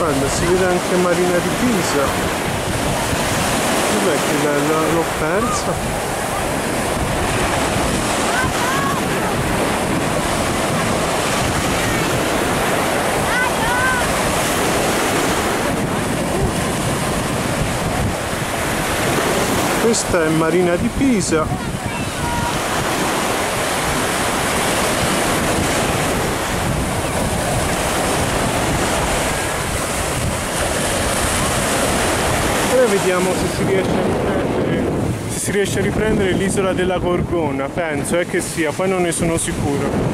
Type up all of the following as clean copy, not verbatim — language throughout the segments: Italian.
Guarda, si vede anche Marina di Pisa. Dov'è che l'ho persa? Questa è Marina di Pisa. Ora vediamo se si riesce a riprendere l'isola della Gorgona. Penso che sia, poi non ne sono sicuro.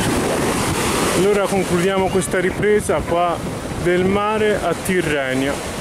Allora concludiamo questa ripresa qua del mare a Tirrenia.